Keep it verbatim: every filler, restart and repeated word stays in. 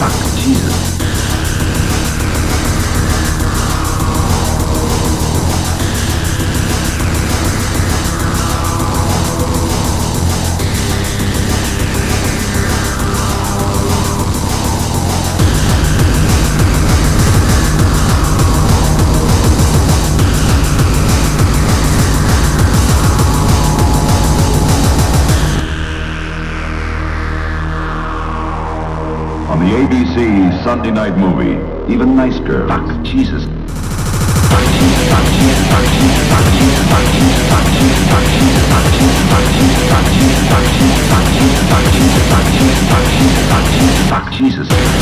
Fuck Jesus. On the A B C Sunday night movie, Even Nice Girls. Fuck Jesus. Fuck Jesus, fuck Jesus, fuck Jesus, fuck Jesus, fuck Jesus, fuck Jesus, fuck Jesus, fuck Jesus, fuck Jesus, fuck Jesus, fuck Jesus, fuck Jesus, fuck Jesus, fuck Jesus, fuck Jesus, fuck Jesus, fuck Jesus, fuck Jesus.